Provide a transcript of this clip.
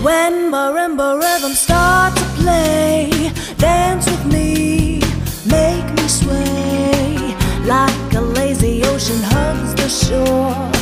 When marimba rhythms start to play, dance with me, make me sway, like a lazy ocean hugs the shore.